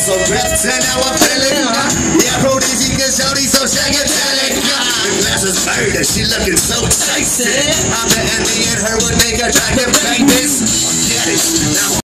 So breaths and now I'm feeling yeah, Prodigy can show these so shagadelic. The glass is burned and she looking so tasty. I'm the envy and her would make attractive babies. Get it now.